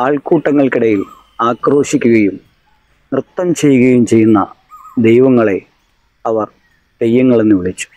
ആൾക്കൂട്ടങ്ങൾക്കിടയിൽ ആക്രോശിക്കുകയും നൃത്തം ചെയ്യുകയും ചെയ്യുന്ന ദൈവങ്ങളെ അവർ തെയ്യങ്ങളെന്ന് വിളിച്ചു.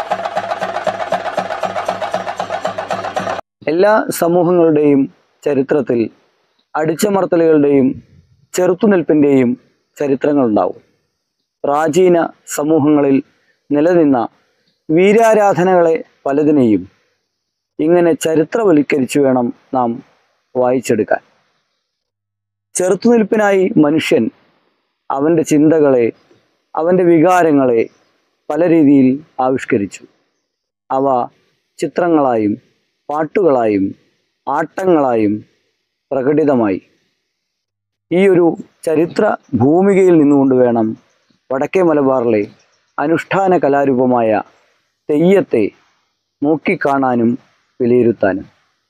എല്ലാ സമൂഹങ്ങളുടെയും ചരിത്രത്തിൽ അടിച്ചമർത്തലുകളുടെയും ചെറുത്തുനിൽപ്പിൻ്റെയും ചരിത്രങ്ങളുണ്ടാവും. പ്രാചീന സമൂഹങ്ങളിൽ നിലനിന്ന വീരാരാധനകളെ പലതിനെയും ഇങ്ങനെ ചരിത്രവൽക്കരിച്ചു വേണം നാം വായിച്ചെടുക്കാൻ. ചെറുത്തുനിൽപ്പിനായി മനുഷ്യൻ അവൻ്റെ ചിന്തകളെ, അവൻ്റെ വികാരങ്ങളെ പല രീതിയിൽ ആവിഷ്കരിച്ചു. അവ ചിത്രങ്ങളായും പാട്ടുകളായും ആട്ടങ്ങളായും പ്രകടിതമായി. ഈ ഒരു ചരിത്ര ഭൂമികയിൽ നിന്നുകൊണ്ട് വേണം വടക്കേ മലബാറിലെ അനുഷ്ഠാന കലാരൂപമായ തെയ്യത്തെ നോക്കിക്കാണാനും വിലയിരുത്താനും.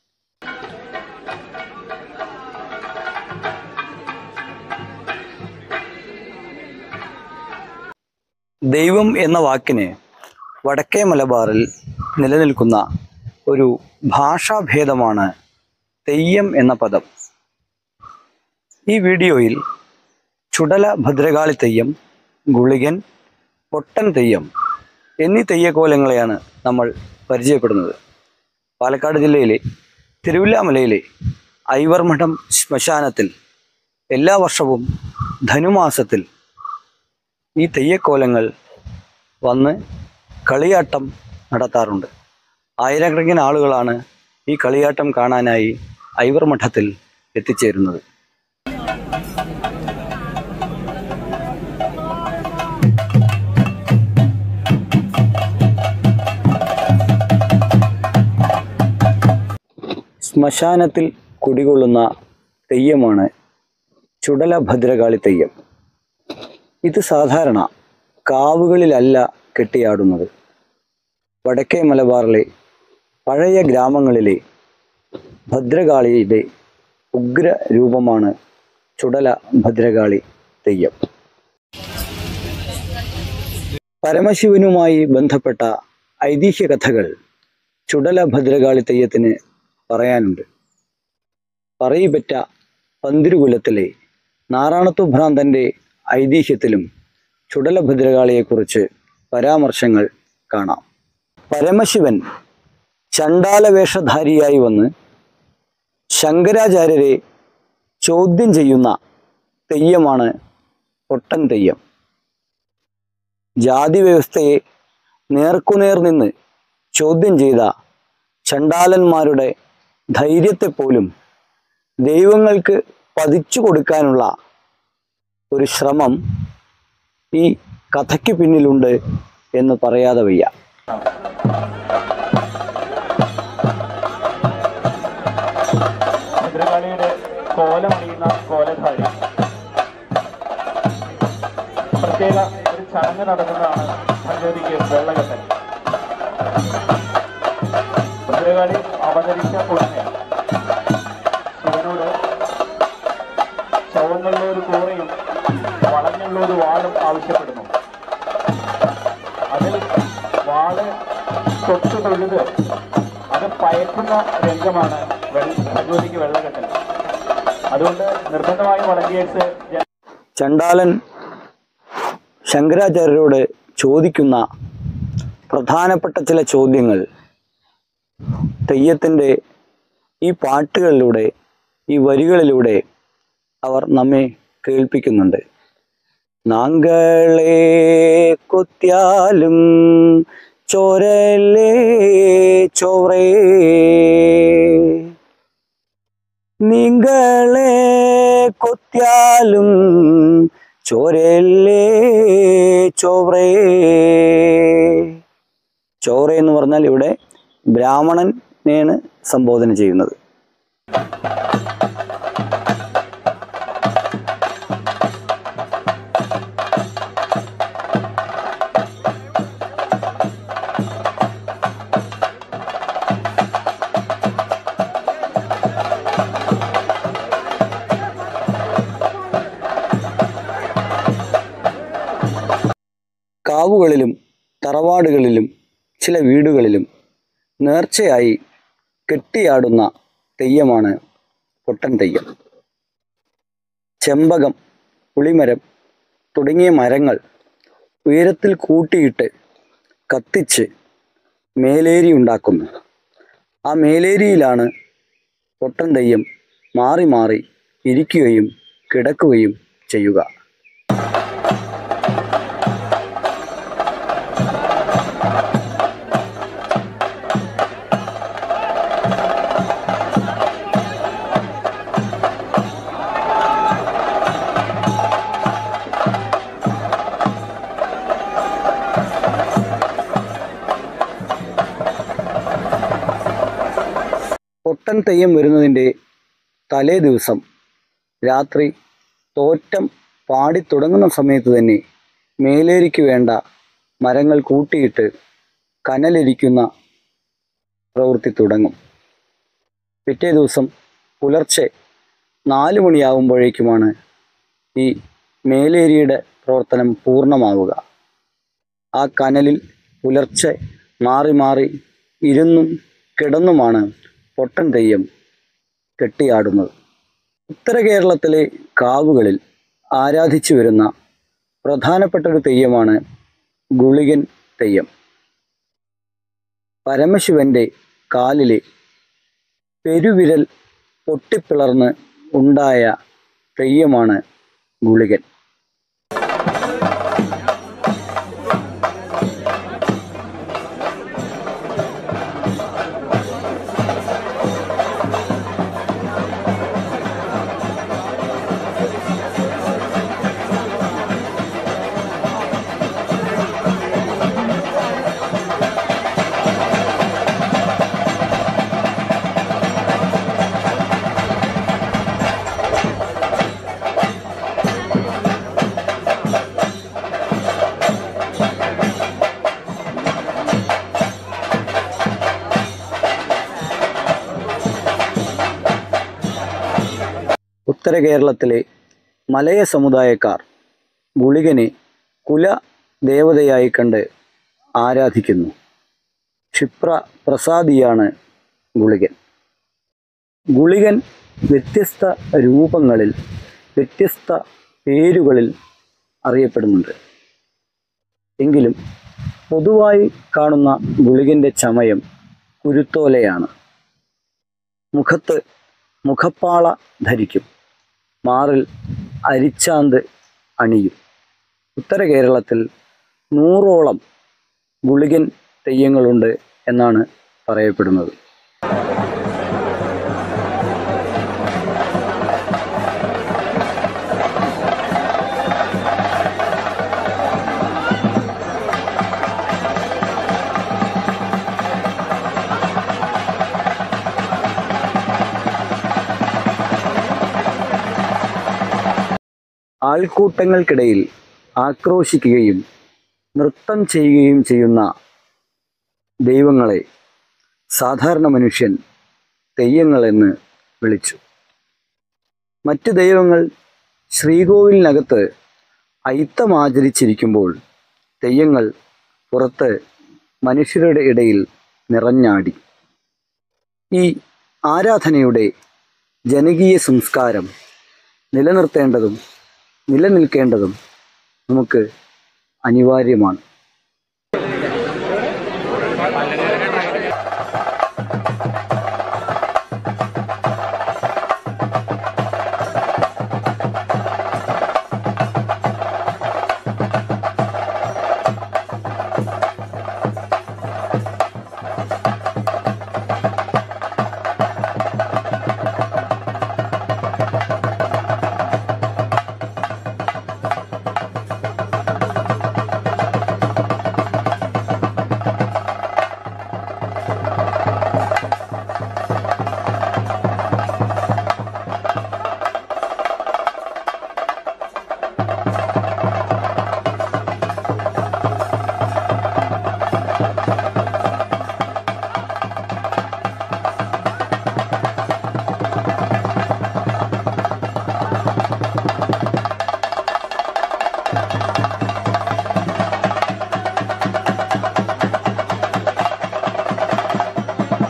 ദൈവം എന്ന വാക്കിന് വടക്കേ മലബാറിൽ നിലനിൽക്കുന്ന ഒരു ഭാഷാഭേദമാണ് തെയ്യം എന്ന പദം. ഈ വീഡിയോയിൽ ചുടല ഭദ്രകാളി തെയ്യം, ഗുളികൻ, പൊട്ടൻ തെയ്യം എന്നീ തെയ്യക്കോലങ്ങളെയാണ് നമ്മൾ പരിചയപ്പെടുന്നത്. പാലക്കാട് ജില്ലയിലെ തിരുവില്ലാമലയിലെ ഐവർമഠം ശ്മശാനത്തിൽ എല്ലാ വർഷവും ധനുമാസത്തിൽ ഈ തെയ്യക്കോലങ്ങൾ വന്ന് കളിയാട്ടം നടത്താറുണ്ട്. ആയിരക്കണക്കിന് ആളുകളാണ് ഈ കളിയാട്ടം കാണാനായി ഐവർമഠത്തിൽ എത്തിച്ചേരുന്നത്. ശ്മശാനത്തിൽ കുടികൊള്ളുന്ന തെയ്യമാണ് ചുടല ഭദ്രകാളി തെയ്യം. ഇത് സാധാരണ കാവുകളിലല്ല കെട്ടിയാടുന്നത്. വടക്കേ മലബാറിലെ പഴയ ഗ്രാമങ്ങളിലെ ഭദ്രകാളിയുടെ ഉഗ്ര രൂപമാണ് ചുടല ഭദ്രകാളി തെയ്യം. പരമശിവനുമായി ബന്ധപ്പെട്ട ഐതിഹ്യ കഥകൾ ചുടല ഭദ്രകാളി തെയ്യത്തിന് പറയാനുണ്ട്. പറയിപ്പറ്റ പന്തിരുകുലത്തിലെ നാറാണത്തു ഭ്രാന്തൻ്റെ ഐതിഹ്യത്തിലും ചുടല ഭദ്രകാളിയെക്കുറിച്ച് പരാമർശങ്ങൾ കാണാം. പരമശിവൻ ചണ്ടാലവേഷധാരിയായി വന്ന് ശങ്കരാചാര്യരെ ചോദ്യം ചെയ്യുന്ന തെയ്യമാണ് പൊട്ടൻ തെയ്യം. ജാതി വ്യവസ്ഥയെ നേർക്കുനേർ നിന്ന് ചോദ്യം ചെയ്ത ചണ്ടാലന്മാരുടെ ധൈര്യത്തെപ്പോലും ദൈവങ്ങൾക്ക് പതിച്ചു കൊടുക്കാനുള്ള ഒരു ശ്രമം ഈ കഥയ്ക്ക് പിന്നിലുണ്ട് എന്ന് പറയാതെ വയ്യ. ഭദ്രകാളിയുടെ കോലമണിയുന്ന കോലധാരി പ്രത്യേക ഒരു ചടങ്ങ് നടക്കുന്നതാണ് ഭഗവതിക്ക് വെള്ളകെട്ടൽ. ഭദ്രകാളി അവതരിച്ച ഉടനെ ശിവനോട് ചുവന്നുള്ള ഒരു കൂറയും വളഞ്ഞുള്ള ഒരു വാളും ആവശ്യപ്പെടുന്നു. അതിൽ വാള് തൊട്ട് തൊഴുത് അത് പയക്കുന്ന രംഗമാണ് ഭഗവതിക്ക് വെള്ളകെട്ടൽ. അതുകൊണ്ട് നിർബന്ധമായി വളണ്ടിയേഴ്സ്. ചണ്ടാലൻ ശങ്കരാചാര്യരോട് ചോദിക്കുന്ന പ്രധാനപ്പെട്ട ചില ചോദ്യങ്ങൾ തെയ്യത്തിൻ്റെ ഈ പാട്ടുകളിലൂടെ, ഈ വരികളിലൂടെ അവർ നമ്മെ കേൾപ്പിക്കുന്നുണ്ട്. നാങ്കളെ കൊത്തിയാലും ചോരല്ലേ ചോറേ, നിങ്ങളെ കൊത്തിയാലും ചോരല്ലേ ചോറേ. ചോറ എന്ന് പറഞ്ഞാൽ ഇവിടെ ബ്രാഹ്മണനെയാണ് സംബോധന ചെയ്യുന്നത്. കാവുകളിലും തറവാടുകളിലും ചില വീടുകളിലും നേർച്ചയായി കെട്ടിയാടുന്ന തെയ്യമാണ് പൊട്ടൻ തെയ്യം. ചെമ്പകം, പുളിമരം തുടങ്ങിയ മരങ്ങൾ ഉയരത്തിൽ കൂട്ടിയിട്ട് കത്തിച്ച് മേലേരി ഉണ്ടാക്കുന്നു. ആ മേലേരിയിലാണ് പൊട്ടൻ തെയ്യം മാറി മാറി ഇരിക്കുകയും കിടക്കുകയും ചെയ്യുക. പൊട്ടൻ തെയ്യം വരുന്നതിൻ്റെ തലേ ദിവസം രാത്രി തോറ്റം പാടിത്തുടങ്ങുന്ന സമയത്ത് തന്നെ മേലേരിക്ക് വേണ്ട മരങ്ങൾ കൂട്ടിയിട്ട് കനലിരിക്കുന്ന പ്രവൃത്തി തുടങ്ങും. പിറ്റേ ദിവസം പുലർച്ചെ 4 മണിയാകുമ്പോഴേക്കുമാണ് ഈ മേലേരിയുടെ പ്രവർത്തനം പൂർണ്ണമാവുക. ആ കനലിൽ പുലർച്ചെ മാറി മാറി ഇരുന്നും കിടന്നുമാണ് പൊട്ടൻ തെയ്യം കെട്ടിയാടുന്നത്. ഉത്തര കേരളത്തിലെ കാവുകളിൽ ആരാധിച്ചു വരുന്ന പ്രധാനപ്പെട്ട ഒരു തെയ്യമാണ് ഗുളികൻ തെയ്യം. പരമശിവന്റെ കാലിലെ പെരുവിരൽ പൊട്ടിപ്പിളർന്ന് ഉണ്ടായ തെയ്യമാണ് ഗുളികൻ. ഉത്തര കേരളത്തിലെ മലയ സമുദായക്കാർ ഗുളികനെ കുല ദേവതയായി കണ്ട് ആരാധിക്കുന്നു. ക്ഷിപ്ര പ്രസാദിയാണ് ഗുളികൻ. ഗുളികൻ വ്യത്യസ്ത രൂപങ്ങളിൽ വ്യത്യസ്ത പേരുകളിൽ അറിയപ്പെടുന്നുണ്ട്. എങ്കിലും പൊതുവായി കാണുന്ന ഗുളികൻ്റെ ചമയം കുരുത്തോലയാണ്. മുഖത്ത് മുഖപ്പാള ധരിക്കും. മാറിൽ അരിച്ചാന്ത് അണിയും. ഉത്തര കേരളത്തിൽ 100ഓളം ഗുളികൻ തെയ്യങ്ങളുണ്ട് എന്നാണ് പറയപ്പെടുന്നത്. ആൾക്കൂട്ടങ്ങൾക്കിടയിൽ ആക്രോശിക്കുകയും നൃത്തം ചെയ്യുകയും ചെയ്യുന്ന ദൈവങ്ങളെ സാധാരണ മനുഷ്യൻ തെയ്യങ്ങളെന്ന് വിളിച്ചു. മറ്റ് ദൈവങ്ങൾ ശ്രീകോവിലിനകത്ത് അയിത്തമാചരിച്ചിരിക്കുമ്പോൾ തെയ്യങ്ങൾ പുറത്ത് മനുഷ്യരുടെ ഇടയിൽ നിറഞ്ഞാടി. ഈ ആരാധനയുടെ ജനകീയ സംസ്കാരം നിലനിർത്തേണ്ടതും നിലനിൽക്കേണ്ടതും നമുക്ക് അനിവാര്യമാണ്.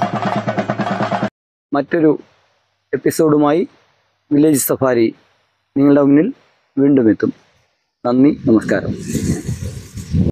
മറ്റൊരു എപ്പിസോഡുമായി വില്ലേജ് സഫാരി നിങ്ങളുടെ മുന്നിൽ വീണ്ടും എത്തും. നന്ദി, നമസ്കാരം.